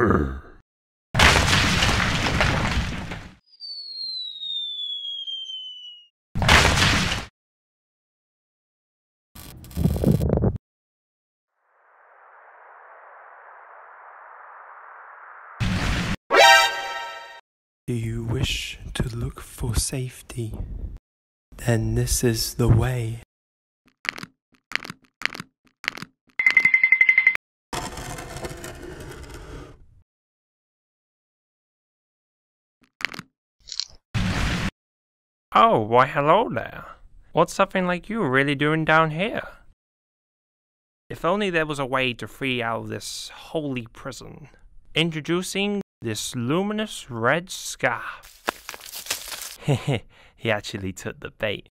Do you wish to look for safety? Then this is the way. Oh, why hello there. What's something like you really doing down here? If only there was a way to free out of this holy prison. Introducing this luminous red scarf. He actually took the bait.